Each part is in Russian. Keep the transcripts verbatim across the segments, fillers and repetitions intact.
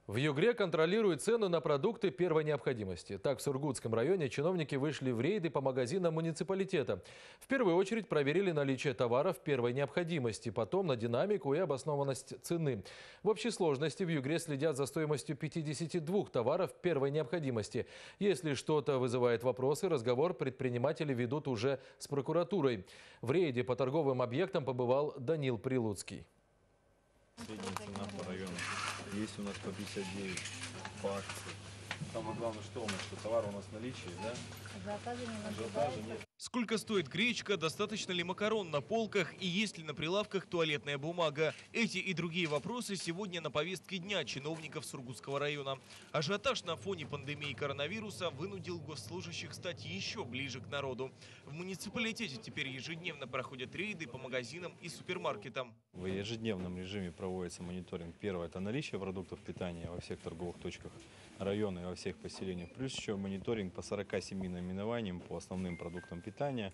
В Югре контролируют цены на продукты первой необходимости. Так, в Сургутском районе чиновники вышли в рейды по магазинам муниципалитета. В первую очередь проверили наличие товаров первой необходимости, потом на динамику и обоснованность цены. В общей сложности в Югре следят за стоимостью пятидесяти двух товаров первой необходимости. Если что-то вызывает вопросы, разговор предприниматели ведут уже с прокуратурой. В рейде по торговым объектам побывал Данил Прилуцкий. Средняя цена по району. Есть у нас по пятьдесят девять по акции. Самое главное, что у нас, что товар у нас в наличии, да? Ажиотажа нет. Сколько стоит гречка, достаточно ли макарон на полках и есть ли на прилавках туалетная бумага? Эти и другие вопросы сегодня на повестке дня чиновников Сургутского района. Ажиотаж на фоне пандемии коронавируса вынудил госслужащих стать еще ближе к народу. В муниципалитете теперь ежедневно проходят рейды по магазинам и супермаркетам. В ежедневном режиме проводится мониторинг. Первое – это наличие продуктов питания во всех торговых точках района и во всех поселениях. Плюс еще мониторинг по сорока семи наименованиям по основным продуктам питания,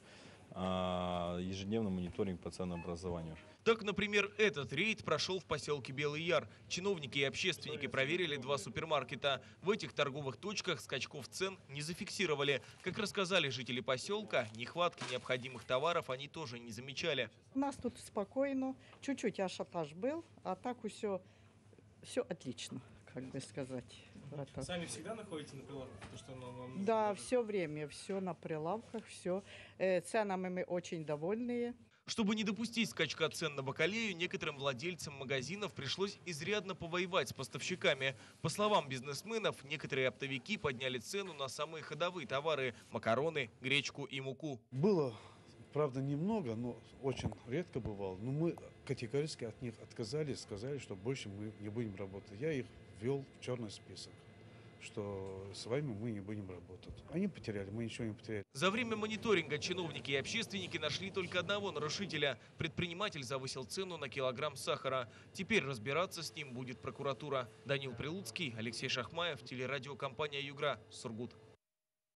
а ежедневно мониторинг по ценообразованию. Так, например, этот рейд прошел в поселке Белый Яр. Чиновники и общественники проверили два супермаркета. В этих торговых точках скачков цен не зафиксировали. Как рассказали жители поселка, нехватки необходимых товаров они тоже не замечали. У нас тут спокойно, чуть-чуть ажиотаж был, а так все, все отлично, как бы сказать. Это. Сами всегда находите на прилавках? То, что нам, нам да, нужно? все время, все на прилавках, все. Э, ценами мы очень довольные. Чтобы не допустить скачка цен на бакалею, некоторым владельцам магазинов пришлось изрядно повоевать с поставщиками. По словам бизнесменов, некоторые оптовики подняли цену на самые ходовые товары – макароны, гречку и муку. Было, правда, немного, но очень редко бывало. Но мы категорически от них отказались, сказали, что больше мы не будем работать. Я их ввел в черный список, что с вами мы не будем работать. Они потеряли, мы ничего не потеряли. За время мониторинга чиновники и общественники нашли только одного нарушителя. Предприниматель завысил цену на килограмм сахара. Теперь разбираться с ним будет прокуратура. Данил Прилуцкий, Алексей Шахмаев, телерадиокомпания «Югра», Сургут.